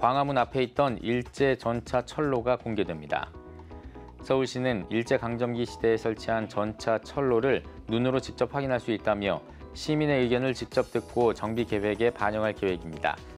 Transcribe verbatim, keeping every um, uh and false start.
광화문 앞에 있던 일제 전차 철로가 공개됩니다. 서울시는 일제강점기 시대에 설치한 전차 철로를 눈으로 직접 확인할 수 있다며 시민의 의견을 직접 듣고 정비 계획에 반영할 계획입니다.